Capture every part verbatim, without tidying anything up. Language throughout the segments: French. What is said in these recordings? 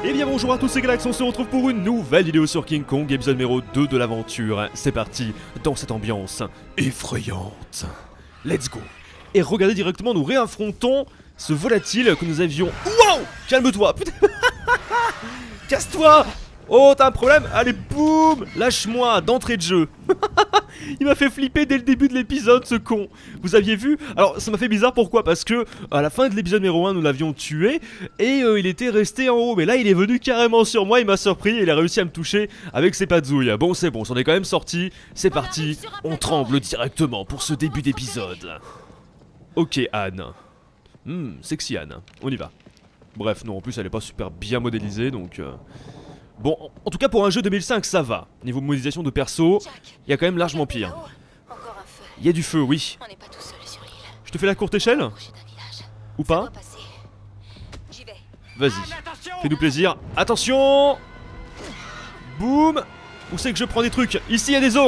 Et bien bonjour à tous, c'est Galax, on se retrouve pour une nouvelle vidéo sur King Kong, épisode numéro deux de l'aventure. C'est parti, dans cette ambiance effrayante. Let's go. Et regardez directement, nous réaffrontons ce volatile que nous avions... Wow! Calme-toi, putain. Casse-toi. Oh, t'as un problème? Allez, boum. Lâche-moi, d'entrée de jeu. Il m'a fait flipper dès le début de l'épisode, ce con. Vous aviez vu? Alors ça m'a fait bizarre, pourquoi? Parce que à la fin de l'épisode numéro un, nous l'avions tué et euh, il était resté en haut. Mais là il est venu carrément sur moi, il m'a surpris et il a réussi à me toucher avec ses patouilles. Bon c'est bon, c'en est quand même sorti. C'est parti, on tremble directement pour ce début d'épisode. Ok Anne. Hmm, sexy Anne, on y va. Bref non, en plus elle est pas super bien modélisée donc... Euh... Bon, en tout cas pour un jeu deux mille cinq ça va. Niveau modélisation de perso, il y a quand même largement pire. Il y a du feu, oui. Je te fais la courte échelle? Ou pas? Vas-y, fais-nous plaisir. Attention! Boum! Où c'est que je prends des trucs? Ici il y a des os!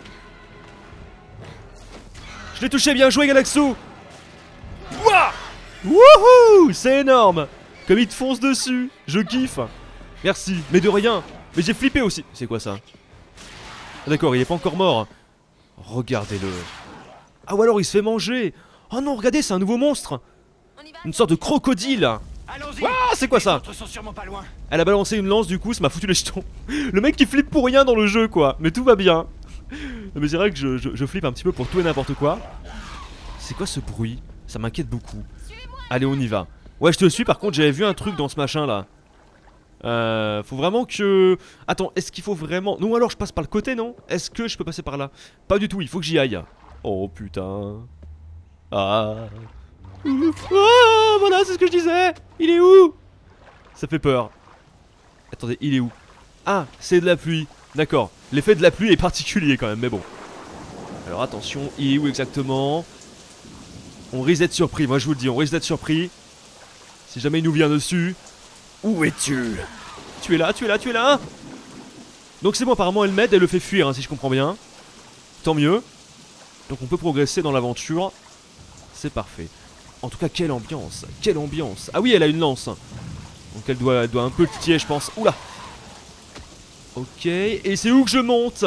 Je l'ai touché, bien joué Galaxou! Wouah! Wouhou! C'est énorme! Comme il te fonce dessus, je kiffe! Merci, mais de rien. Mais j'ai flippé aussi. C'est quoi ça? Ah, d'accord, il est pas encore mort. Regardez-le. Ah, ou alors il se fait manger. Oh non, regardez, c'est un nouveau monstre. Une sorte de crocodile. Ah, c'est quoi ça? Elle a balancé une lance, du coup, ça m'a foutu les jetons. Le mec qui flippe pour rien dans le jeu, quoi. Mais tout va bien. Non, mais c'est vrai que je, je, je flippe un petit peu pour tout et n'importe quoi. C'est quoi ce bruit? Ça m'inquiète beaucoup. Allez, on y va. Ouais, je te suis, par contre, j'avais vu un truc dans ce machin là. Euh, faut vraiment que... Attends, est-ce qu'il faut vraiment... Non, alors je passe par le côté, non? Est-ce que je peux passer par là? Pas du tout, il faut que j'y aille. Oh putain. Ah. Ah, voilà, c'est ce que je disais. Il est où? Ça fait peur. Attendez, il est où? Ah, c'est de la pluie. D'accord, l'effet de la pluie est particulier quand même, mais bon. Alors attention, il est où exactement? On risque d'être surpris, moi je vous le dis, on risque d'être surpris. Si jamais il nous vient dessus... Où es-tu? Tu es là, tu es là, tu es là. Donc c'est bon, apparemment elle m'aide, elle le fait fuir hein, si je comprends bien. Tant mieux. Donc on peut progresser dans l'aventure. C'est parfait. En tout cas quelle ambiance. Quelle ambiance. Ah oui, elle a une lance. Donc elle doit, elle doit un peu le titiller je pense. Oula. Ok, et c'est où que je monte?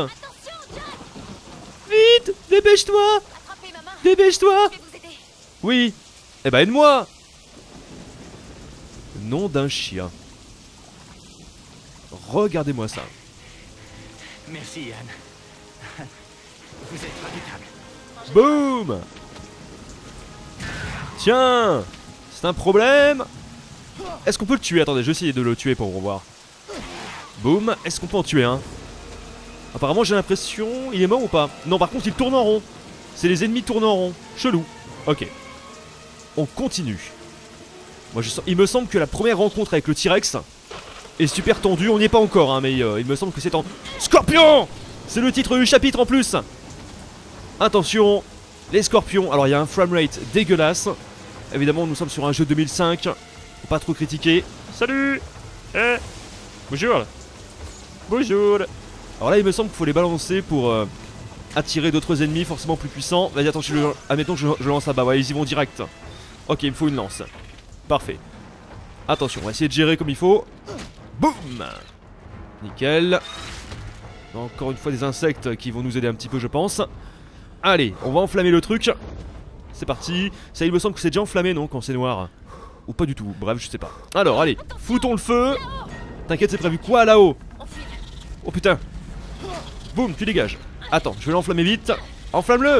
Vite, dépêche-toi. Dépêche-toi. Oui. Eh ben aide-moi. Nom d'un chien. Regardez-moi ça. Merci Anne. Vous êtes redoutable. Boum. Tiens. C'est un problème. Est-ce qu'on peut le tuer? Attendez, je vais essayer de le tuer pour revoir. Boum. Est-ce qu'on peut en tuer un? Apparemment j'ai l'impression... Il est mort ou pas? Non, par contre il tourne en rond. C'est les ennemis tournent en rond. Chelou. Ok. On continue. Moi, je sens... Il me semble que la première rencontre avec le T-Rex est super tendue. On n'y est pas encore, hein, mais euh, il me semble que c'est en... Scorpion! C'est le titre du chapitre en plus. Attention, les scorpions. Alors, il y a un framerate dégueulasse. Évidemment, nous sommes sur un jeu deux mille cinq. Faut pas trop critiquer. Salut! Eh! Bonjour! Bonjour! Alors là, il me semble qu'il faut les balancer pour euh, attirer d'autres ennemis forcément plus puissants. Vas-y, attends, je le... admettons que je, je lance là-bas. Ouais, ils y vont direct. Ok, il me faut une lance. Parfait. Attention, on va essayer de gérer comme il faut. Boum. Nickel. Encore une fois des insectes qui vont nous aider un petit peu je pense. Allez, on va enflammer le truc. C'est parti. Ça il me semble que c'est déjà enflammé non quand c'est noir? Ou pas du tout, bref je sais pas. Alors allez, foutons le feu. T'inquiète c'est prévu quoi là-haut? Oh putain. Boum, tu dégages. Attends, je vais l'enflammer vite. Enflamme-le.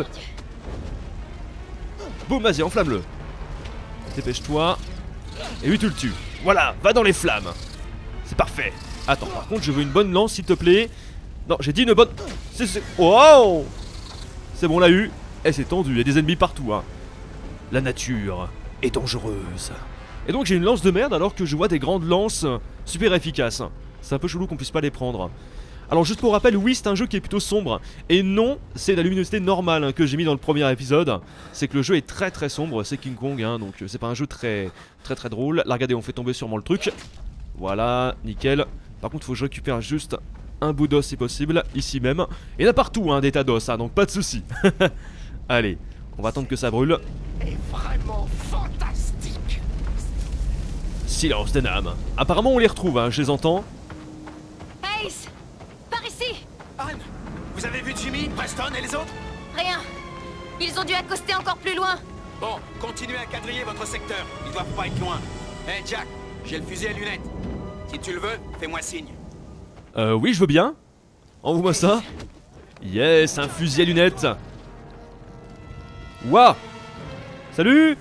Boum, vas-y, enflamme-le. Dépêche-toi. Et lui tu le tues. Voilà, va dans les flammes. C'est parfait. Attends, par contre je veux une bonne lance s'il te plaît. Non, j'ai dit une bonne... C'est... Wow. C'est bon, on l'a eu. Eh, c'est tendu, il y a des ennemis partout hein. La nature est dangereuse. Et donc j'ai une lance de merde alors que je vois des grandes lances super efficaces. C'est un peu chelou qu'on puisse pas les prendre. Alors juste pour rappel, oui c'est un jeu qui est plutôt sombre. Et non, c'est la luminosité normale hein, que j'ai mis dans le premier épisode. C'est que le jeu est très très sombre, c'est King Kong hein, donc c'est pas un jeu très très très drôle. Là regardez, on fait tomber sûrement le truc. Voilà, nickel. Par contre faut que je récupère juste un bout d'os si possible, ici même. Il y en a partout hein, des tas d'os, hein, donc pas de soucis. Allez, on va attendre que ça brûle. Est vraiment fantastique. Silence des âmes. Apparemment on les retrouve, hein, je les entends. Ace, par ici. Anne, vous avez vu Jimmy, Preston et les autres? Rien. Ils ont dû accoster encore plus loin. Bon, continuez à quadriller votre secteur. Ils doivent pas être loin. Hé, Jack, j'ai le fusil à lunettes. Si tu le veux, fais-moi signe. Euh, oui, je veux bien. Envoie-moi ça. Yes, un fusil à lunettes. Ouah. Salut.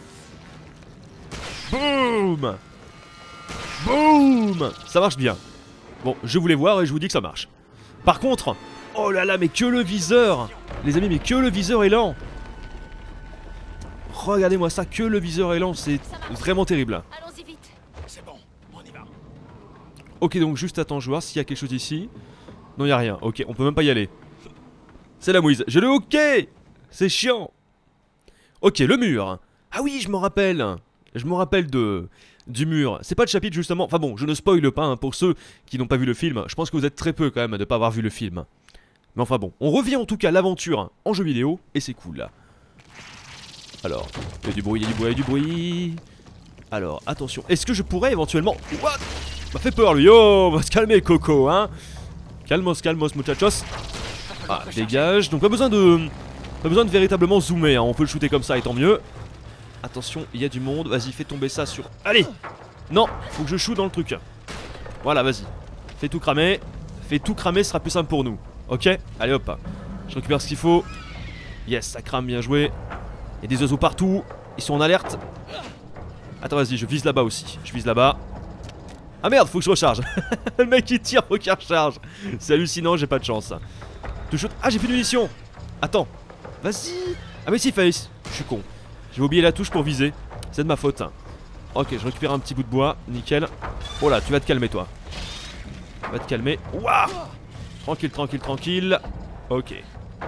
Boum. Boum. Ça marche bien. Bon, je voulais voir et je vous dis que ça marche. Par contre, oh là là, mais que le viseur. Les amis, mais que le viseur est lent. Regardez-moi ça, que le viseur est lent, c'est vraiment terrible. Allons-y vite. C'est bon, on y va. Ok, donc juste attends, je vais voir s'il y a quelque chose ici. Non, il n'y a rien. Ok, on peut même pas y aller. C'est la mouise. J'ai le hockey. C'est chiant. Ok, le mur. Ah oui, je me rappelle. Je me rappelle de du mur. C'est pas le chapitre justement. Enfin bon, je ne spoile pas hein, pour ceux qui n'ont pas vu le film. Je pense que vous êtes très peu quand même de ne pas avoir vu le film. Mais enfin bon, on revient en tout cas à l'aventure en jeu vidéo et c'est cool. Alors, il y a du bruit, il y a du bruit, il y a du bruit. Alors, attention. Est-ce que je pourrais éventuellement... What? M'a fait peur lui. Oh, on va se calmer Coco, hein. Calmos, calmos, muchachos. Ah, dégage. Donc pas besoin de... Pas besoin de véritablement zoomer, hein. On peut le shooter comme ça et tant mieux. Attention, il y a du monde. Vas-y, fais tomber ça sur... Allez. Non, faut que je shoot dans le truc. Voilà, vas-y. Fais tout cramer. Fais tout cramer, ce sera plus simple pour nous. Ok? Allez hop. Je récupère ce qu'il faut. Yes, ça crame, bien joué. Il y a des oiseaux partout. Ils sont en alerte. Attends, vas-y, je vise là-bas aussi. Je vise là-bas. Ah merde, faut que je recharge. Le mec il tire, faut qu'il recharge. C'est hallucinant, j'ai pas de chance. Tu shoot. Ah, j'ai plus de munitions. Attends. Vas-y. Ah, mais si, Face. Je suis con. J'ai oublié la touche pour viser. C'est de ma faute. Ok, je récupère un petit bout de bois. Nickel. Oh là, tu vas te calmer, toi. Tu vas te calmer. Ouah. Tranquille, tranquille, tranquille. Ok.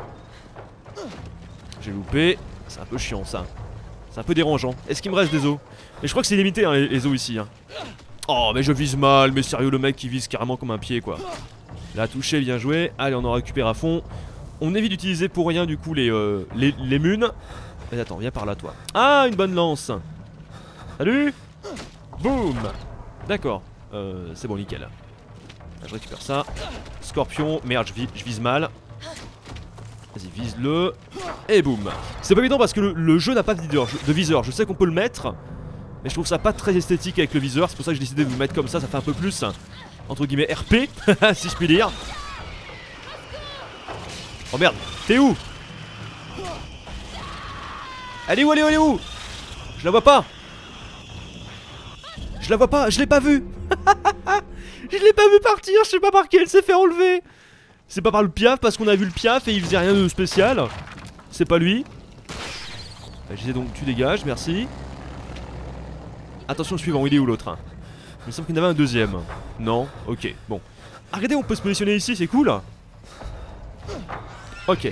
J'ai loupé. C'est un peu chiant ça. C'est un peu dérangeant. Est-ce qu'il me reste des os? Mais je crois que c'est limité hein, les, les os ici hein. Oh mais je vise mal. Mais sérieux le mec qui vise carrément comme un pied quoi. Là touché, bien joué. Allez on en récupère à fond. On évite d'utiliser pour rien du coup les, euh, les, les munes. Mais attends viens par là toi. Ah une bonne lance. Salut. Boum. D'accord euh, c'est bon nickel. Là, je récupère ça. Scorpion. Merde je, vis, je vise mal. Vas-y, vise-le. Et boum. C'est pas évident parce que le, le jeu n'a pas de viseur. Je, de viseur. Je sais qu'on peut le mettre, mais je trouve ça pas très esthétique avec le viseur. C'est pour ça que j'ai décidé de vous mettre comme ça. Ça fait un peu plus, entre guillemets, R P, si je puis dire. Oh merde, t'es où? Elle est où, elle est où, elle est où? Je la vois pas. Je la vois pas, je l'ai pas vue. Je l'ai pas vu partir, je sais pas par qui elle s'est fait enlever. C'est pas par le piaf parce qu'on a vu le piaf et il faisait rien de spécial. C'est pas lui. J'essaie donc tu dégages, merci. Attention le suivant, il est où l'autre? Il me semble qu'il y en avait un deuxième. Non, ok, bon. Ah, regardez, on peut se positionner ici, c'est cool. Ok.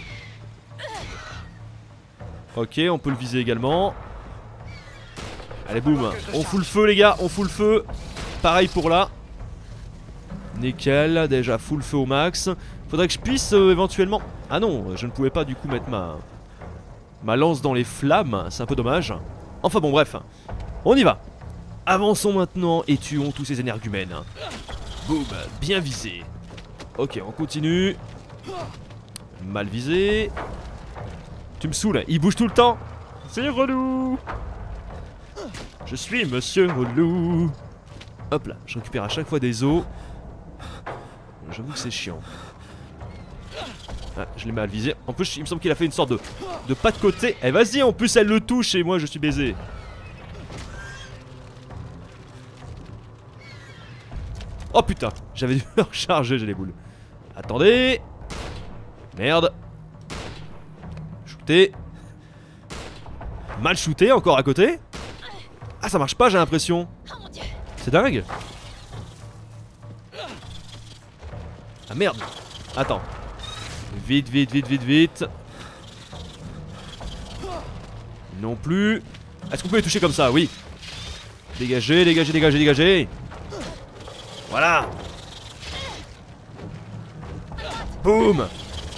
Ok, on peut le viser également. Allez, boum. On fout le feu les gars, on fout le feu. Pareil pour là. Nickel, déjà full feu au max. Faudrait que je puisse euh, éventuellement... Ah non, je ne pouvais pas du coup mettre ma... Ma lance dans les flammes, c'est un peu dommage. Enfin bon bref, on y va. Avançons maintenant et tuons tous ces énergumènes. Boum, bien visé. Ok, on continue. Mal visé. Tu me saoules, il bouge tout le temps. C'est relou. Je suis monsieur relou. Hop là, je récupère à chaque fois des os. J'avoue que c'est chiant. Ah, je l'ai mal visé. En plus, il me semble qu'il a fait une sorte de, de pas de côté. Eh, vas-y, en plus, elle le touche et moi, je suis baisé. Oh putain, j'avais dû me recharger, j'ai les boules. Attendez. Merde. Shooté. Mal shooté, encore à côté. Ah, ça marche pas, j'ai l'impression. C'est dingue. Ah merde. Attends. Vite, vite, vite, vite, vite. Non plus. Est-ce qu'on peut les toucher comme ça? Oui. Dégagez, dégagez, dégagez, dégagez. Voilà. Boum.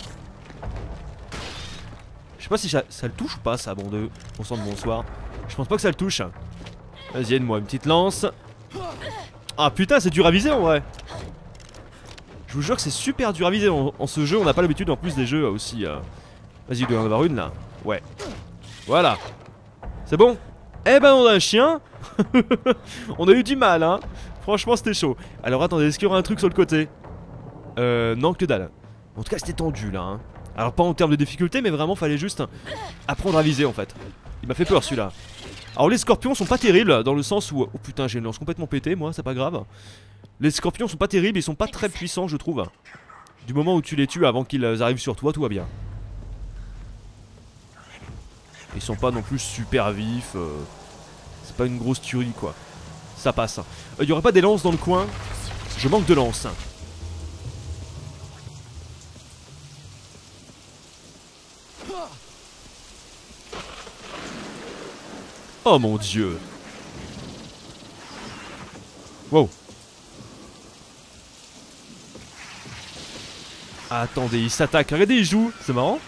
Je sais pas si ça, ça le touche ou pas ça, bon de... On sent de bonsoir. Je pense pas que ça le touche. Vas-y, aide-moi, une petite lance. Ah putain, c'est dur à viser en vrai. Je vous jure que c'est super dur à viser en, en ce jeu. On n'a pas l'habitude en plus des jeux aussi. Euh... Vas-y, il doit y en avoir une là. Ouais. Voilà. C'est bon. Eh ben, on a un chien. On a eu du mal, hein. Franchement, c'était chaud. Alors attendez, est-ce qu'il y aura un truc sur le côté? Euh, non, que dalle. En tout cas, c'était tendu là. Hein. Alors, pas en termes de difficulté, mais vraiment, fallait juste apprendre à viser en fait. Il m'a fait peur celui-là. Alors, les scorpions sont pas terribles dans le sens où. Oh putain, j'ai une lance complètement pétée, moi, c'est pas grave. Les scorpions sont pas terribles, ils sont pas très puissants, je trouve. Du moment où tu les tues avant qu'ils arrivent sur toi, tout va bien. Ils sont pas non plus super vifs. Euh... C'est pas une grosse tuerie quoi. Ça passe. Il euh, y aurait pas des lances dans le coin? Je manque de lances. Oh mon dieu. Wow. Attendez, il s'attaque. Regardez, il joue. C'est marrant.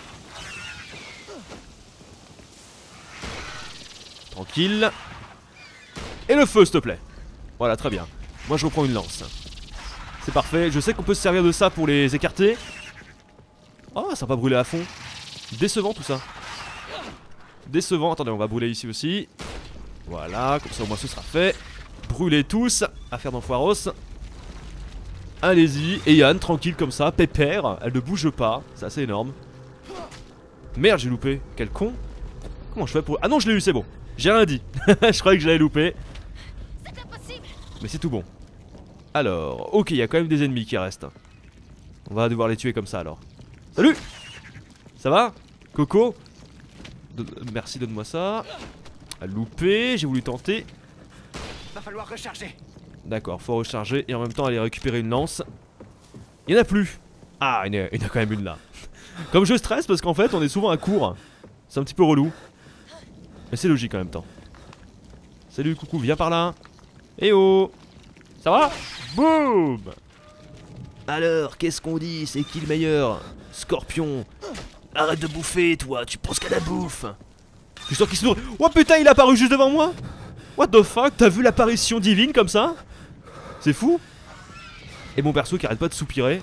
Tranquille. Et le feu, s'il te plaît. Voilà, très bien. Moi, je reprends une lance. C'est parfait. Je sais qu'on peut se servir de ça pour les écarter. Oh, ça va brûler à fond. Décevant tout ça. Décevant. Attendez, on va brûler ici aussi. Voilà, comme ça au moins ce sera fait. Brûlez tous. Affaire d'enfoiros. Allez-y. Et Yann, tranquille comme ça, pépère. Elle ne bouge pas. C'est assez énorme. Merde, j'ai loupé. Quel con. Comment je fais pour... Ah non, je l'ai eu, c'est bon. J'ai rien dit. Je croyais que j'allais louper. Mais c'est tout bon. Alors, ok, il y a quand même des ennemis qui restent. On va devoir les tuer comme ça alors. Salut. Ça va Coco? Don... Merci, donne-moi ça. À louper, j'ai voulu tenter. Va falloir recharger. D'accord, faut recharger et en même temps aller récupérer une lance. Il n'y en a plus. Ah, il y, a, il y en a quand même une là. Comme je stresse parce qu'en fait on est souvent à court. C'est un petit peu relou. Mais c'est logique en même temps. Salut coucou, viens par là. Eh oh. Ça va? Boum. Alors, qu'est-ce qu'on dit? C'est qui le meilleur? Scorpion. Arrête de bouffer toi, tu penses qu'à la bouffe. Je sens qu'il se nourrit. Oh putain, il est apparu juste devant moi. What the fuck? T'as vu l'apparition divine comme ça? C'est fou. Et mon perso qui arrête pas de soupirer.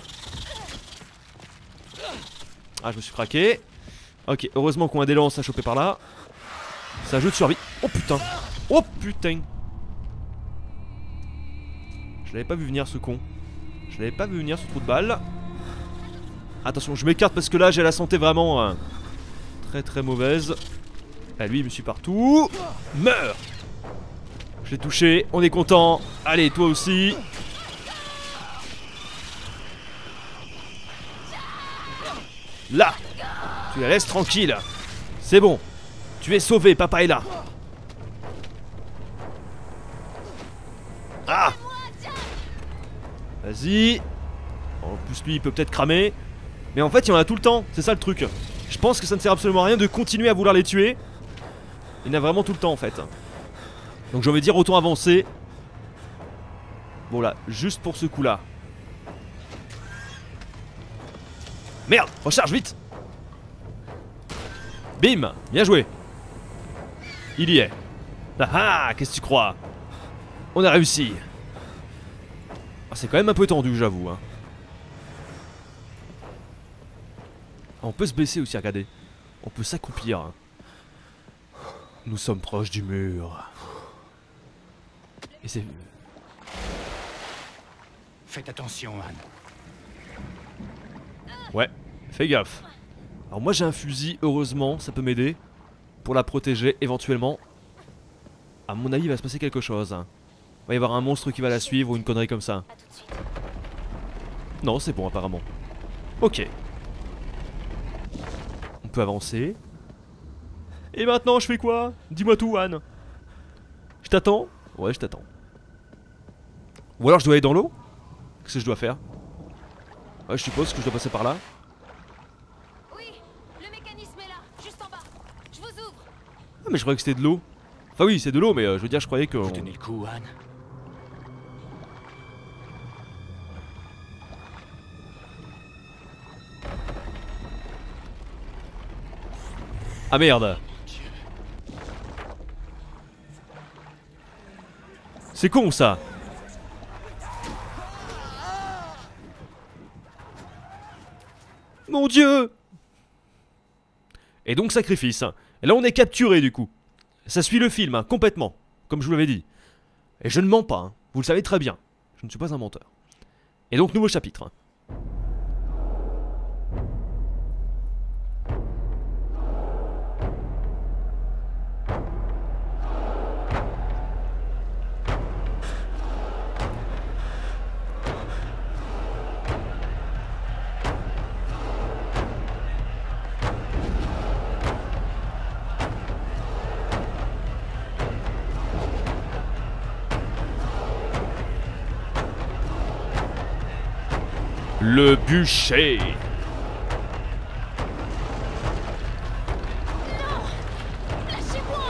Ah, je me suis craqué. Ok, heureusement qu'on a des lances à choper par là. C'est un jeu de survie. Oh putain. Oh putain. Je l'avais pas vu venir ce con. Je l'avais pas vu venir ce trou de balle. Attention, je m'écarte parce que là j'ai la santé vraiment euh, très très mauvaise. Ah, lui il me suit partout. Meurs. Je l'ai touché, on est content. Allez, toi aussi. Là. Tu la laisses tranquille. C'est bon. Tu es sauvé, papa est là. Ah. Vas-y. En plus lui il peut peut-être cramer. Mais en fait il y en a tout le temps, c'est ça le truc. Je pense que ça ne sert absolument à rien de continuer à vouloir les tuer. Il y en a vraiment tout le temps en fait. Donc j'ai envie de dire autant avancer. Bon là, juste pour ce coup là. Merde, recharge vite. Bim, bien joué. Il y est. Ah ah, qu'est-ce que tu crois? On a réussi. Ah, c'est quand même un peu tendu, j'avoue. Hein. On peut se baisser aussi, regardez. On peut s'accroupir. Hein. Nous sommes proches du mur. Et c'est... Faites attention, Anne. Ouais, fais gaffe. Alors moi j'ai un fusil, heureusement, ça peut m'aider. Pour la protéger, éventuellement. À mon avis, il va se passer quelque chose. Hein. Il va y avoir un monstre qui va la suivre ou une connerie comme ça. Non, c'est bon apparemment. Ok. On peut avancer. Et maintenant je fais quoi? Dis-moi tout, Anne. Je t'attends? Ouais, je t'attends. Ou alors je dois aller dans l'eau? Qu'est-ce que je dois faire? Ouais, je suppose que je dois passer par là. Oui, le mécanisme est là, juste en bas. Je vous ouvre. Ah mais je croyais que c'était de l'eau. Enfin oui, c'est de l'eau, mais euh, je veux dire, je croyais que... Vous tenez le coup, Anne. Ah merde. C'est con ça. Mon Dieu! Et donc sacrifice. Et là on est capturé du coup. Ça suit le film, hein, complètement. Comme je vous l'avais dit. Et je ne mens pas, hein. Vous le savez très bien. Je ne suis pas un menteur. Et donc nouveau chapitre. Le bûcher. Lâchez-moi!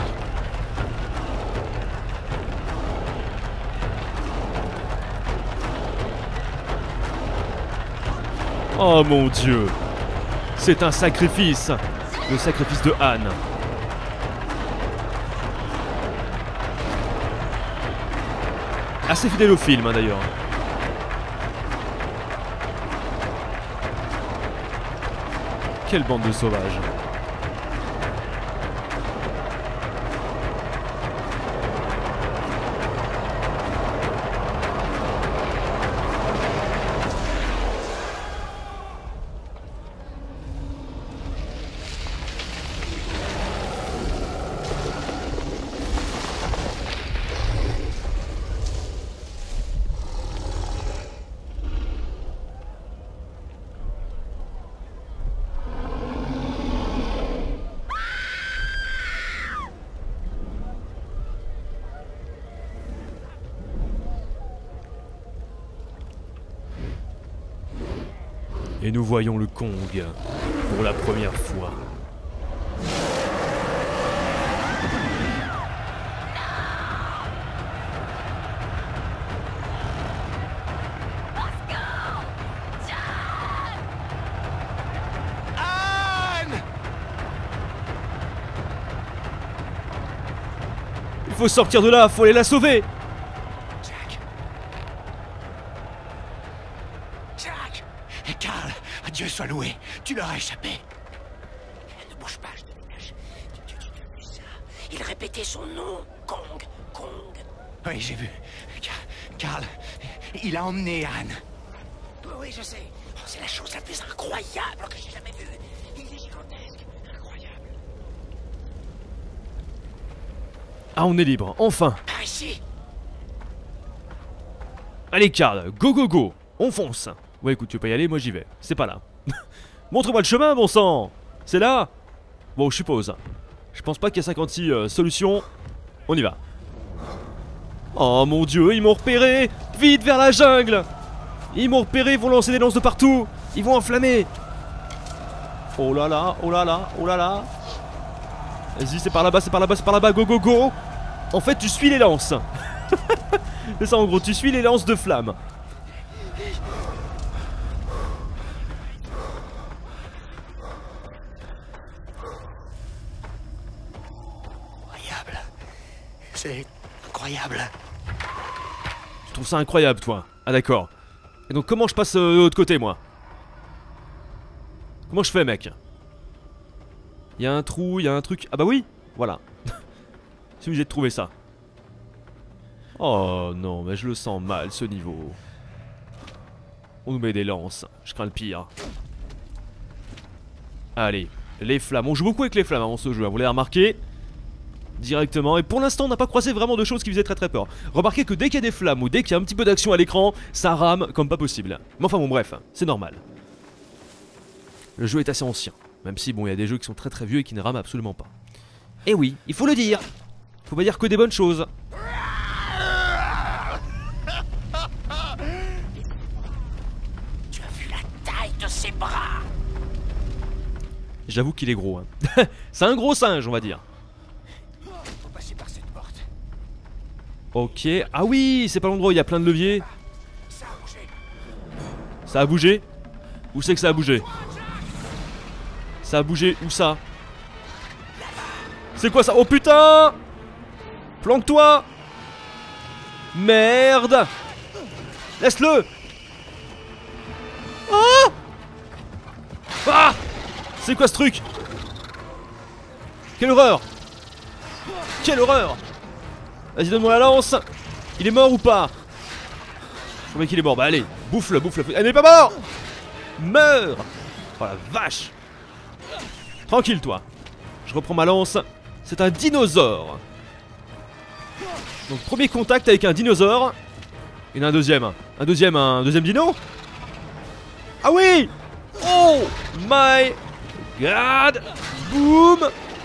Oh mon Dieu. C'est un sacrifice. Le sacrifice de Anne. Assez fidèle au film, hein, d'ailleurs. Quelle bande de sauvages. Et nous voyons le Kong pour la première fois. Anne! Il faut sortir de là, faut aller la sauver. Jack. Jack! Et Carl, Dieu soit loué, tu leur as échappé. Ne bouge pas, je te dégage. Tu, tu, tu as vu ça? Il répétait son nom. Kong, Kong. Oui, j'ai vu. Car- Carl, il a emmené Anne. Oui, je sais. Oh, c'est la chose la plus incroyable que j'ai jamais vue. Il est gigantesque. Incroyable. Ah, on est libre, enfin. Par ici. Allez Karl, go go go. On fonce. Ouais écoute, tu peux pas y aller, moi j'y vais. C'est pas là. Montre-moi le chemin, bon sang. C'est là. Bon, je suppose. Je pense pas qu'il y a cinquante-six euh, solutions. On y va. Oh mon Dieu, ils m'ont repéré. Vite vers la jungle. Ils m'ont repéré, ils vont lancer des lances de partout. Ils vont enflammer. Oh là là, oh là là, oh là là. Vas-y, c'est par là-bas, c'est par là-bas, c'est par là-bas, go go go. En fait, tu suis les lances. C'est ça en gros, tu suis les lances de flammes. Incroyable. C'est incroyable. Tu trouves ça incroyable, toi? Ah d'accord. Et donc comment je passe euh, de l'autre côté, moi? Comment je fais, mec? Il y a un trou, il y a un truc... Ah bah oui, voilà. Si vous avez trouvé ça. Oh non, mais je le sens mal, ce niveau. On nous met des lances. Je crains le pire. Allez, les flammes. On joue beaucoup avec les flammes avant ce jeu, hein, vous l'avez remarqué. Directement, et pour l'instant on n'a pas croisé vraiment de choses qui faisaient très très peur. Remarquez que dès qu'il y a des flammes ou dès qu'il y a un petit peu d'action à l'écran, ça rame comme pas possible. Mais enfin bon bref, c'est normal. Le jeu est assez ancien, même si bon il y a des jeux qui sont très très vieux et qui ne rament absolument pas. Et oui, il faut le dire. Faut pas dire que des bonnes choses. Tu as vu la taille de ses bras? J'avoue qu'il est gros, hein. C'est un gros singe, on va dire. Faut passer par cette porte. Ok, ah oui, c'est pas l'endroit où il y a plein de leviers. Ça a bougé. Ça a bougé? Où c'est que ça a bougé? Ça a bougé, où ça? C'est quoi ça? Oh putain! Planque-toi! Merde! Laisse-le! Ah! Ah! C'est quoi ce truc? Quelle horreur! Quelle horreur! Vas-y, donne-moi la lance! Il est mort ou pas? Je crois qu'il est mort. Bah allez, bouffe-le, bouffe-le. Elle n'est pas mort! Meurs! Oh la vache! Tranquille, toi. Je reprends ma lance. C'est un dinosaure. Donc, premier contact avec un dinosaure. Il y en a un deuxième. Un deuxième, un deuxième dino? Ah oui! Oh my god! Boum!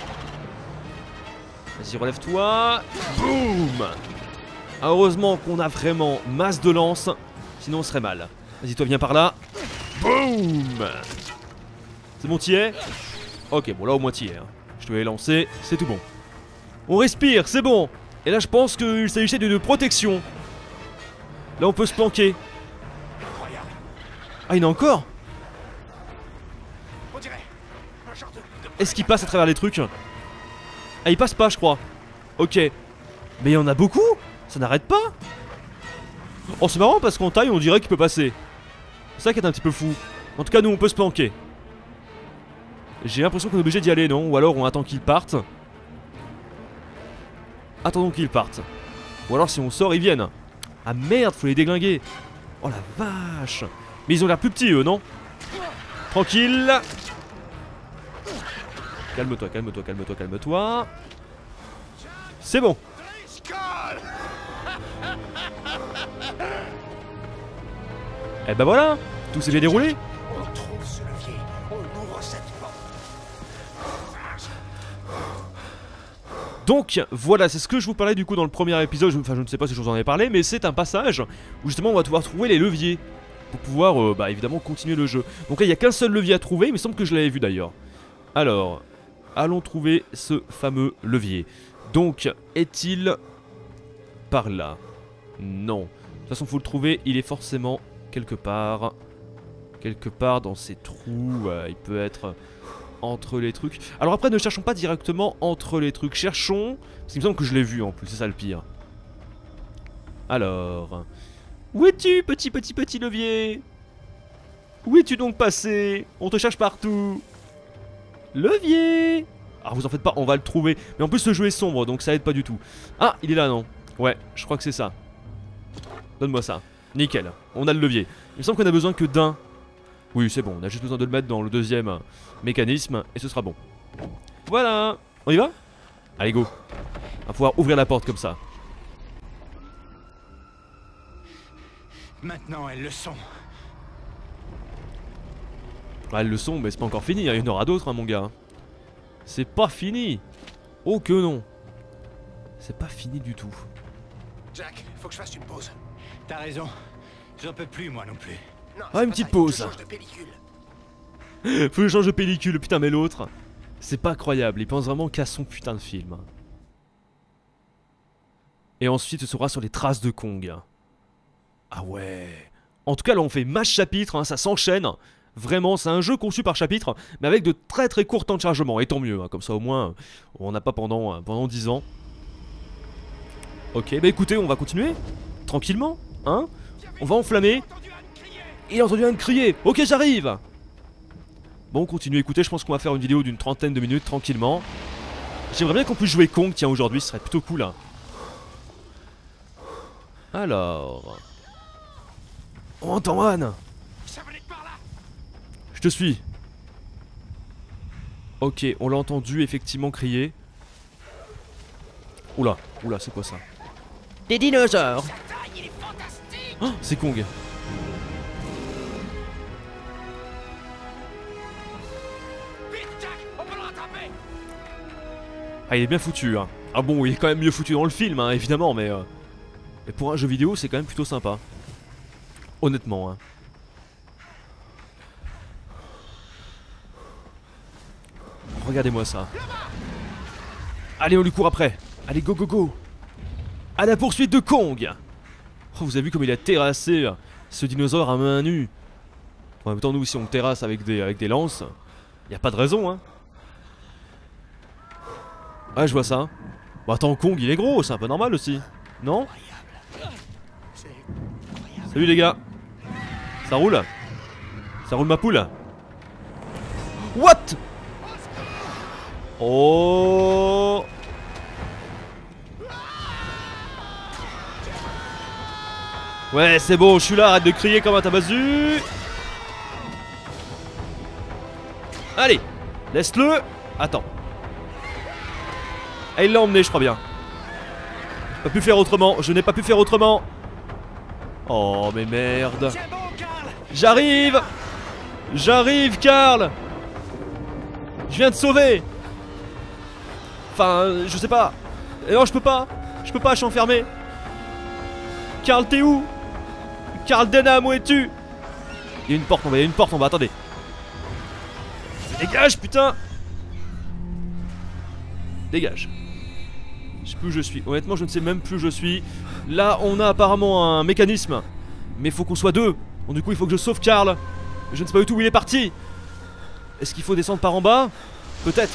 Vas-y, relève-toi. Boum! Ah, heureusement qu'on a vraiment masse de lance. Sinon, on serait mal. Vas-y, toi, viens par là. Boum! C'est bon, t'y es? Ok, bon, là, au moins, t'y es. Hein. Je te l'ai lancé, c'est tout bon. On respire, c'est bon. Et là, je pense qu'il s'agissait d'une protection. Là, on peut se planquer. Ah, il y en a encore? Est-ce qu'il passe à travers les trucs? Ah, il passe pas, je crois. Ok. Mais il y en a beaucoup? Ça n'arrête pas? Oh, c'est marrant parce qu'en taille, on dirait qu'il peut passer. C'est ça qui est un petit peu fou. En tout cas, nous, on peut se planquer. J'ai l'impression qu'on est obligé d'y aller, non? Ou alors on attend qu'ils partent. Attendons qu'ils partent. Ou alors si on sort, ils viennent. Ah merde, faut les déglinguer. Oh la vache. Mais ils ont l'air plus petits, eux, non? Tranquille. Calme-toi, calme-toi, calme-toi, calme-toi. C'est bon. Eh ben voilà, tout s'est bien déroulé. On trouve ce levier, on ouvre cette porte. Donc voilà, c'est ce que je vous parlais du coup dans le premier épisode. Enfin, je ne sais pas si je vous en ai parlé, mais c'est un passage où justement on va devoir trouver les leviers pour pouvoir euh, bah, évidemment continuer le jeu. Donc là, il n'y a qu'un seul levier à trouver. Il me semble que je l'avais vu d'ailleurs. Alors, allons trouver ce fameux levier. Donc, est-il par là? Non. De toute façon, faut le trouver. Il est forcément quelque part. Quelque part dans ces trous. Euh, il peut être entre les trucs. Alors après, ne cherchons pas directement entre les trucs. Cherchons. Parce qu'il me semble que je l'ai vu en plus. C'est ça le pire. Alors. Où es-tu, petit, petit, petit levier? Où es-tu donc passé? On te cherche partout. Levier! Alors vous en faites pas, on va le trouver. Mais en plus le jeu est sombre, donc ça aide pas du tout. Ah, il est là, non? Ouais, je crois que c'est ça. Donne-moi ça. Nickel, on a le levier. Il me semble qu'on a besoin que d'un. Oui, c'est bon, on a juste besoin de le mettre dans le deuxième mécanisme, et ce sera bon. Voilà. On y va? Allez, go. On va pouvoir ouvrir la porte comme ça. Maintenant, elles le sont. Ah, elles le sont, mais c'est pas encore fini, il y en aura d'autres, hein, mon gars. C'est pas fini. Oh que non. C'est pas fini du tout. Jack, faut que je fasse une pause. T'as raison. J'en peux plus, moi non plus. Non, Ah, une petite pause. de pellicule. Faut que je change de pellicule, putain, mais l'autre. C'est pas croyable, il pense vraiment qu'à son putain de film. Et ensuite, ce sera sur les traces de Kong. Ah ouais. En tout cas, là, on fait masse chapitre, hein, ça s'enchaîne. Vraiment, c'est un jeu conçu par chapitre, mais avec de très très courts temps de chargement. Et tant mieux, hein, comme ça au moins, on n'a pas pendant, pendant dix ans. Ok, bah écoutez, on va continuer. Tranquillement, hein. On va enflammer. Il a entendu un crier. Ok, j'arrive. Bon, continue, écoutez, je pense qu'on va faire une vidéo d'une trentaine de minutes, tranquillement. J'aimerais bien qu'on puisse jouer Kong, tiens, aujourd'hui, ce serait plutôt cool, hein. Alors... Oh, Antoine! Je te suis. Ok, on l'a entendu effectivement crier. Oula, oula, c'est quoi ça? Des dinosaures! Oh, c'est Kong. Ah, il est bien foutu, hein. Ah bon, il est quand même mieux foutu dans le film, hein, évidemment, mais... Euh... Mais pour un jeu vidéo, c'est quand même plutôt sympa. Honnêtement, hein. Regardez-moi ça. Allez, on lui court après. Allez, go, go, go. À la poursuite de Kong. Oh, vous avez vu comme il a terrassé ce dinosaure à main nue. En même temps, nous, si on le terrasse avec des, avec des lances, y a pas de raison, hein. Ouais, je vois ça. Bon, attends, Kong, il est gros, c'est un peu normal aussi. Non? Salut les gars. Ça roule? Ça roule ma poule? What? Oh. Ouais, c'est bon, je suis là, arrête de crier comme un tabasu. Allez, laisse-le. Attends. Ah, il l'a emmené, je crois bien. J'ai pas pu faire autrement, je n'ai pas pu faire autrement. Oh, mais merde. J'arrive. J'arrive, Carl. Je viens de sauver. Enfin, je sais pas. Non, je peux pas. Je peux pas, je suis enfermé. Carl, t'es où? Carl Denham, où es-tu? Il y a une porte en bas, il y a une porte en bas, attendez. Dégage, putain. Dégage. Je sais plus où je suis. Honnêtement, je ne sais même plus où je suis. Là, on a apparemment un mécanisme. Mais il faut qu'on soit deux. Donc du coup, il faut que je sauve Carl. Je ne sais pas du tout où il est parti. Est-ce qu'il faut descendre par en bas? Peut-être.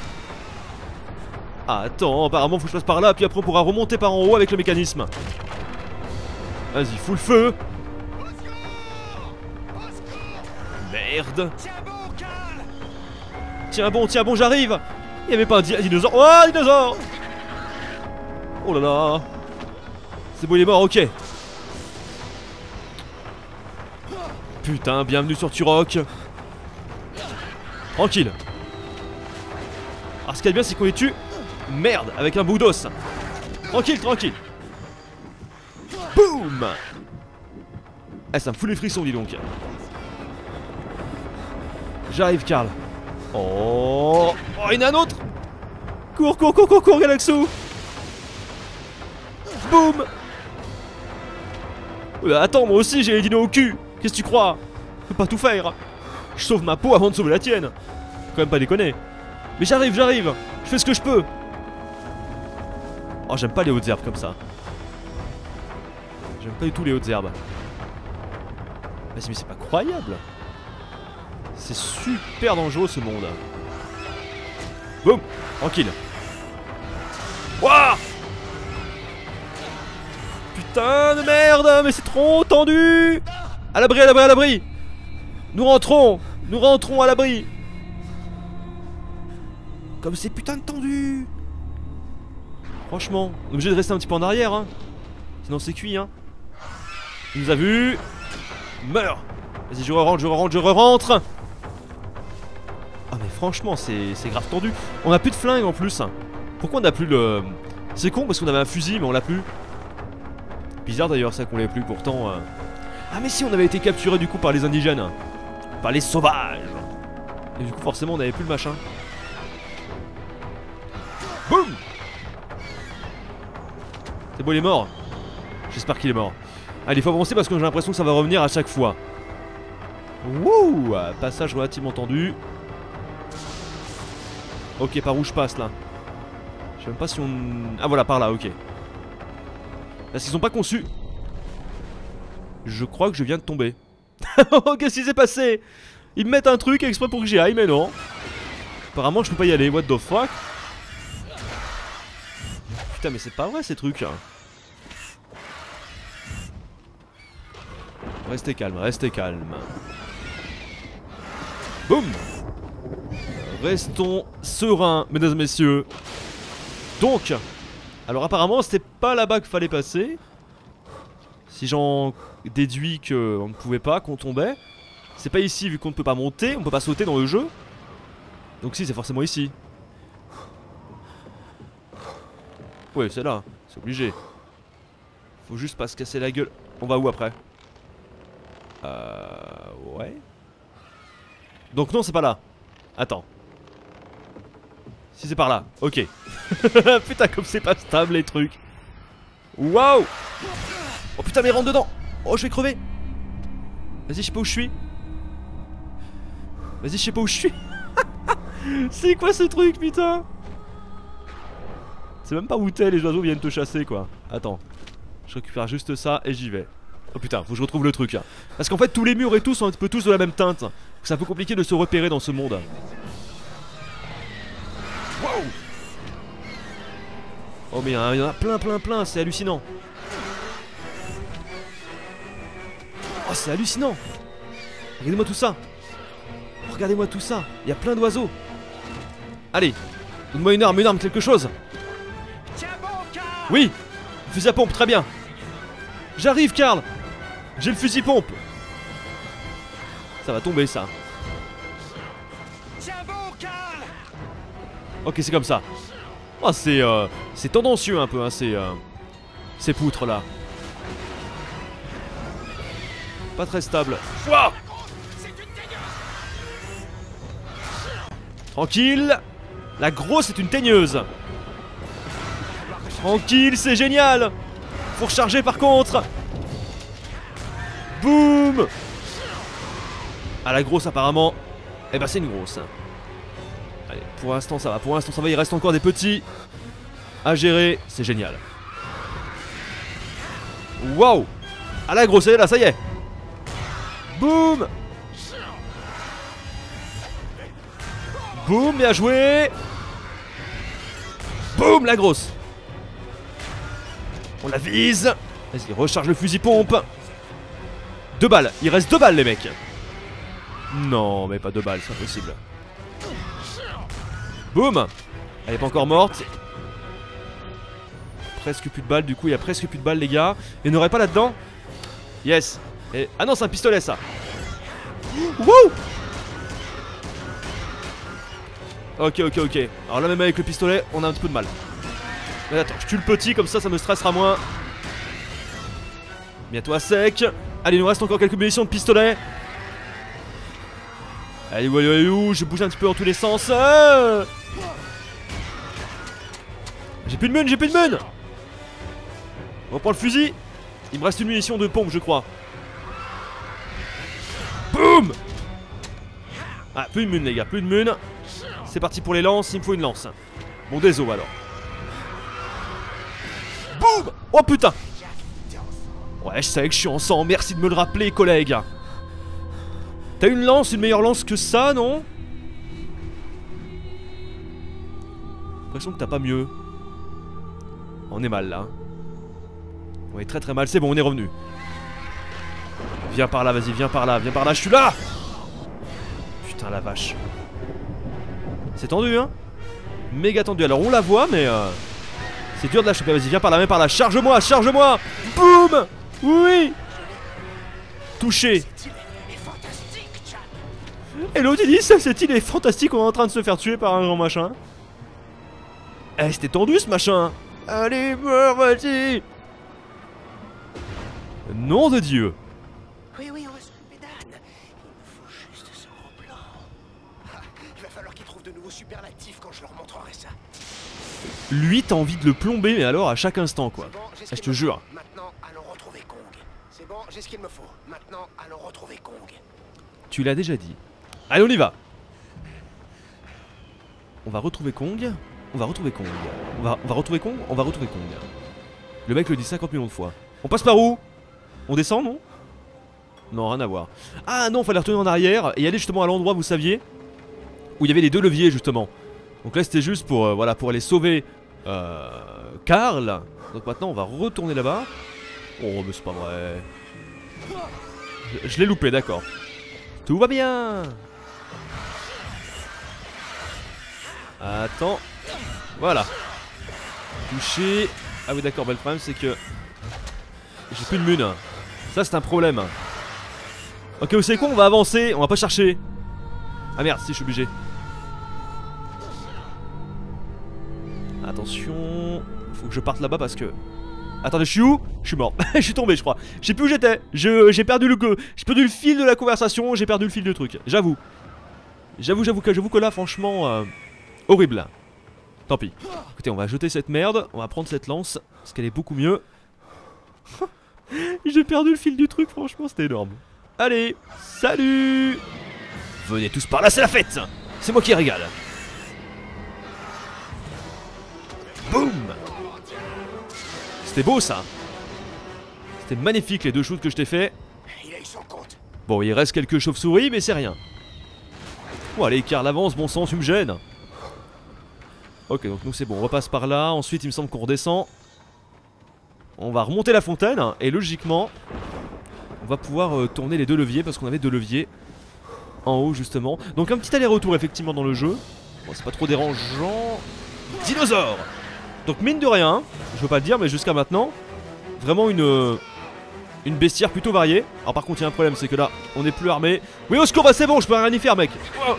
Ah, attends, apparemment, faut que je passe par là. Puis après, on pourra remonter par en haut avec le mécanisme. Vas-y, fous le feu. Merde. Tiens bon, tiens bon, j'arrive. Il n'y avait pas un, di un dinosaure. Oh, un dinosaure. Oh là là. C'est bon, il est mort, ok. Putain, bienvenue sur Turok. Tranquille. Alors ce qu'il y a de bien, c'est qu'on les tue. Merde, avec un bout d'os. Tranquille, tranquille. Boum. Eh, ça me fout les frissons, dis donc. J'arrive, Carl. Oh. Oh, il y en a un autre. Cours, cours, cours, cours, cours, Galaxo. Boum. Euh, attends, moi aussi j'ai les dinos au cul. Qu'est-ce que tu crois? Je peux pas tout faire. Je sauve ma peau avant de sauver la tienne. Faut quand même pas déconner. Mais j'arrive, j'arrive. Je fais ce que je peux. Oh, j'aime pas les hautes herbes comme ça. J'aime pas du tout les hautes herbes. Vas-y, mais c'est pas croyable. C'est super dangereux ce monde. Boum. Tranquille. Wouah. Putain de merde. Mais c'est trop tendu. À l'abri, à l'abri, à l'abri. Nous rentrons. Nous rentrons à l'abri. Comme c'est putain de tendu. Franchement, on est obligé de rester un petit peu en arrière, hein. Sinon c'est cuit, hein. Il nous a vus. Meurs. Vas-y, je re-rentre, je re-rentre, je re-rentre. Ah mais franchement, c'est grave tendu. On a plus de flingue en plus. Pourquoi on a plus le... C'est con parce qu'on avait un fusil mais on l'a plus. Bizarre d'ailleurs ça qu'on l'ait plus pourtant. euh... Ah mais si, on avait été capturé du coup par les indigènes. Par les sauvages. Et du coup forcément on avait plus le machin. Boum. C'est bon, il est mort. J'espère qu'il est mort. Allez, faut avancer parce que j'ai l'impression que ça va revenir à chaque fois. Wouh. Passage relativement tendu. Ok, par où je passe là? Je sais même pas si on... Ah voilà, par là, ok. Parce qu'ils sont pas conçus. Je crois que je viens de tomber. Oh, qu'est-ce qui s'est passé? Ils me mettent un truc exprès pour que j'y aille, mais non. Apparemment, je peux pas y aller. What the fuck? Putain, mais c'est pas vrai ces trucs. Restez calme, restez calme. Boum. Restons sereins, mesdames et messieurs. Donc, alors apparemment c'était pas là-bas qu'il fallait passer. Si j'en déduis qu'on ne pouvait pas, qu'on tombait. C'est pas ici vu qu'on ne peut pas monter, on peut pas sauter dans le jeu. Donc si, c'est forcément ici. Ouais, c'est là, c'est obligé. Faut juste pas se casser la gueule. On va où après? Euh... Ouais. Donc non, c'est pas là. Attends. Si c'est par là, ok. Putain, comme c'est pas stable les trucs. Waouh. Oh putain, mais rentre dedans. Oh, je vais crever. Vas-y, je sais pas où je suis. Vas-y, je sais pas où je suis. C'est quoi ce truc, putain? C'est même pas où t'es, les oiseaux viennent te chasser quoi. Attends, je récupère juste ça et j'y vais. Oh putain, faut que je retrouve le truc là. Parce qu'en fait tous les murs et tout sont un peu tous de la même teinte. C'est un peu compliqué de se repérer dans ce monde. Wow. Oh mais il y en a plein plein plein, c'est hallucinant. Oh c'est hallucinant. Regardez-moi tout ça. Regardez-moi tout ça, il y a plein d'oiseaux. Allez, Donne-moi une arme, une arme, quelque chose. Oui, fusil à pompe, très bien. J'arrive, Karl. J'ai le fusil pompe. Ça va tomber, ça. Ok, c'est comme ça. Oh, c'est euh, c'est tendancieux un peu, hein, ces, euh, ces poutres là. Pas très stable. Wow. Tranquille. La grosse est une teigneuse. Tranquille, c'est génial. Faut recharger par contre. Boum. Ah, la grosse apparemment. Eh ben c'est une grosse. Allez, pour l'instant ça va, pour l'instant ça va, il reste encore des petits à gérer, c'est génial. Waouh. Ah, la grosse elle est là, ça y est. Boum. Boum, bien joué. Boum, la grosse. On la vise. Vas-y, recharge le fusil pompe. Deux balles, il reste deux balles les mecs. Non, mais pas deux balles, c'est impossible. Boum. Elle est pas encore morte. Presque plus de balles, du coup il y a presque plus de balles les gars. Il n'y en aurait pas là-dedans? Yes. Et... ah non, c'est un pistolet ça. Wouh. Ok, ok, ok. Alors là même avec le pistolet, on a un petit peu de mal. Mais attends, je tue le petit, comme ça, ça me stressera moins. Bientôt à sec. Allez, il nous reste encore quelques munitions de pistolet. Allez, allez, allez, allez, je bouge un petit peu dans tous les sens. Ah, j'ai plus de mun, j'ai plus de mun. On reprend le fusil. Il me reste une munition de pompe, je crois. Boum. Ah, plus de mun, les gars, plus de mun. C'est parti pour les lances, il me faut une lance. Bon, désolé alors. Boum. Oh putain. Ouais, je savais que je suis en sang, merci de me le rappeler, collègue. T'as une lance, une meilleure lance que ça, non? J'ai l'impression que t'as pas mieux. On est mal là. On est très très mal, c'est bon, on est revenu. Viens par là, vas-y, viens par là, viens par là, je suis là. Putain la vache. C'est tendu hein. Méga tendu, alors on la voit mais euh, c'est dur de la choper, vas-y viens par là, viens par là, charge-moi, charge-moi. Boum. Oui. Touché. Et l'autre il dit ça, cette île est fantastique, on est en train de se faire tuer par un grand machin. Eh c'était tendu ce machin. Allez meurs, vas-y. Nom de Dieu. Oui, oui, on va s'occuper d'Anne. Il me faut juste ce gros plan. Ah, il va falloir qu'il trouve de nouveaux superlatifs quand je leur montrerai ça. Lui t'as envie de le plomber mais alors à chaque instant quoi. Bon, ah, je te jure. Maintenant allons retrouver Kong. C'est bon, j'ai ce qu'il me faut. Maintenant allons retrouver Kong. Tu l'as déjà dit. Allez on y va. On va retrouver Kong. On va retrouver Kong. On va, on va retrouver Kong. On va retrouver Kong. Le mec le dit cinquante millions de fois. On passe par où? On descend non? Non, rien à voir. Ah non, fallait retourner en arrière et aller justement à l'endroit, vous saviez, où il y avait les deux leviers justement. Donc là c'était juste pour, euh, voilà, pour aller sauver euh, Karl. Donc maintenant on va retourner là-bas. Oh mais c'est pas vrai. Je, je l'ai loupé, d'accord. Tout va bien. Attends. Voilà. Touché. Ah oui d'accord, bah, le problème c'est que j'ai plus de mun. Ça c'est un problème. Ok, vous savez quoi, on va avancer, on va pas chercher. Ah merde, si je suis obligé. Attention. Faut que je parte là-bas parce que... Attendez, je suis où? Je suis mort. Je suis tombé je crois. Je sais plus où j'étais. J'ai perdu le J'ai perdu le fil de la conversation. J'ai perdu le fil du truc. J'avoue. J'avoue, j'avoue que j'avoue que là franchement euh, horrible. Tant pis. Écoutez, on va jeter cette merde. On va prendre cette lance. Parce qu'elle est beaucoup mieux. J'ai perdu le fil du truc, franchement c'était énorme. Allez, salut. Venez tous par là, c'est la fête. C'est moi qui régale. Boum. C'était beau ça. C'était magnifique les deux shoots que je t'ai fait. Il a eu son compte. Bon, il reste quelques chauves-souris mais c'est rien. Bon allez, Karl avance, bon sang, tu me gênes. Ok, donc nous c'est bon, on repasse par là. Ensuite il me semble qu'on redescend. On va remonter la fontaine et logiquement on va pouvoir euh, tourner les deux leviers parce qu'on avait deux leviers en haut justement. Donc un petit aller-retour effectivement dans le jeu. Bon, c'est pas trop dérangeant. dinosaure. Donc mine de rien, je veux pas le dire mais jusqu'à maintenant, vraiment une une bestiaire plutôt variée. Alors par contre il y a un problème, c'est que là on n'est plus armé. Oui au secours, bah c'est bon, je peux rien y faire mec. Oh.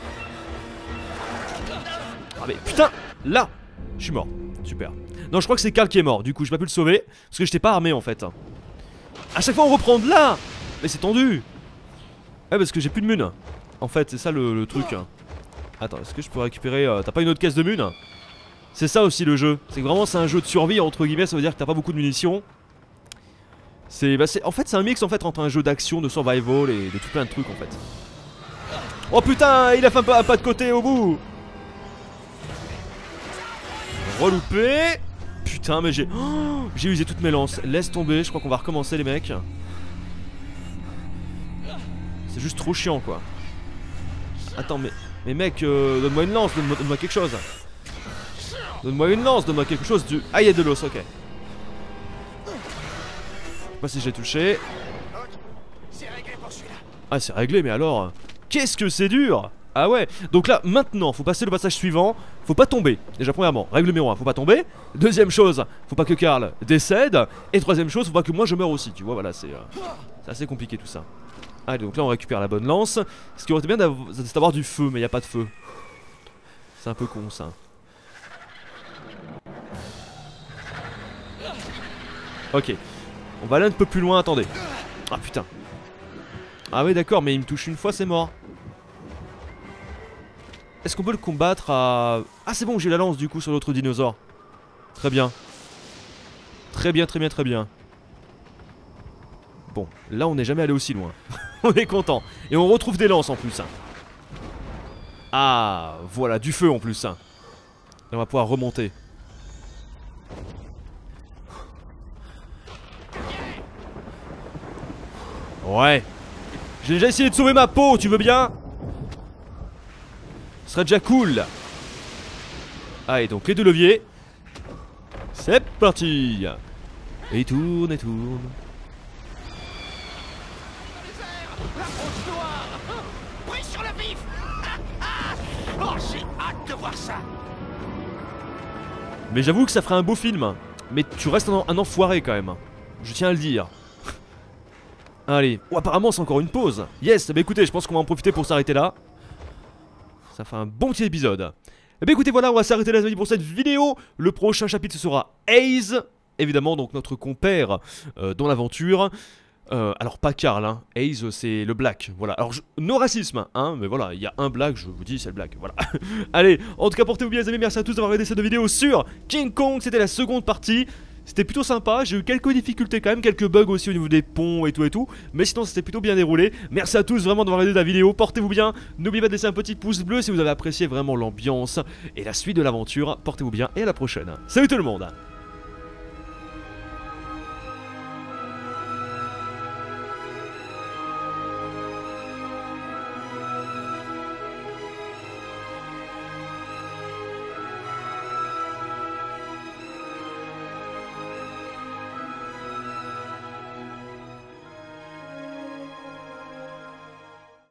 Ah mais putain, là, je suis mort, super. Non je crois que c'est Carl qui est mort, du coup j'ai pas pu le sauver, parce que j'étais pas armé en fait. A chaque fois on reprend de là. Mais c'est tendu. Ouais parce que j'ai plus de mun. En fait c'est ça le, le truc. Attends, est-ce que je peux récupérer euh, t'as pas une autre caisse de mun? C'est ça aussi le jeu. C'est que vraiment c'est un jeu de survie entre guillemets. Ça veut dire que t'as pas beaucoup de munitions. C'est bah, en fait c'est un mix en fait entre un jeu d'action, de survival et de tout plein de trucs en fait. Oh putain, il a fait un pas, un pas de côté au bout. Reloupé. Putain mais j'ai oh, j'ai usé toutes mes lances. Laisse tomber, je crois qu'on va recommencer les mecs. C'est juste trop chiant quoi. Attends mais, mais mec euh, donne-moi une lance, donne-moi donne quelque chose. Donne-moi une lance, donne-moi quelque chose du... Ah il y a de l'os, ok. Je sais pas si j'ai touché. C'est réglé pour celui-là. Ah c'est réglé mais alors qu'est-ce que c'est dur. Ah ouais. Donc là maintenant faut passer le passage suivant. Faut pas tomber. Déjà premièrement règle numéro un, faut pas tomber. Deuxième chose, faut pas que Carl décède. Et troisième chose, faut pas que moi je meure aussi. Tu vois voilà c'est euh, c'est assez compliqué tout ça. Allez donc là on récupère la bonne lance. Ce qui aurait été bien c'est d'avoir du feu mais y a pas de feu. C'est un peu con ça. Ok. On va aller un peu plus loin, attendez. Ah putain. Ah oui d'accord mais il me touche une fois c'est mort. Est-ce qu'on peut le combattre à... Ah c'est bon j'ai la lance du coup sur l'autre dinosaure. Très bien. Très bien très bien très bien. Bon là on n'est jamais allé aussi loin. On est content. Et on retrouve des lances en plus. Ah voilà du feu en plus. Et on va pouvoir remonter. Ouais. J'ai déjà essayé de sauver ma peau, tu veux bien? Ce serait déjà cool. Allez donc les deux leviers. C'est parti. Et il tourne et tourne. Pris sur le vif. Oh j'ai hâte de voir ça. Mais j'avoue que ça ferait un beau film. Mais tu restes un, un enfoiré quand même. Je tiens à le dire. Allez, oh, apparemment c'est encore une pause. Yes, bah écoutez, je pense qu'on va en profiter pour s'arrêter là. Ça fait un bon petit épisode. Et bah écoutez, voilà, on va s'arrêter là les amis pour cette vidéo. Le prochain chapitre ce sera Ace, évidemment, donc notre compère euh, dans l'aventure. Euh, alors pas Carl, hein. Ace c'est le black, voilà. Alors je... no racisme, hein, mais voilà, il y a un black, je vous dis c'est le black, voilà. Allez, en tout cas portez-vous bien les amis, merci à tous d'avoir regardé cette vidéo sur King Kong, c'était la seconde partie. C'était plutôt sympa, j'ai eu quelques difficultés quand même, quelques bugs aussi au niveau des ponts et tout et tout. Mais sinon c'était plutôt bien déroulé. Merci à tous vraiment d'avoir regardé la vidéo, portez-vous bien. N'oubliez pas de laisser un petit pouce bleu si vous avez apprécié vraiment l'ambiance et la suite de l'aventure. Portez-vous bien et à la prochaine. Salut tout le monde.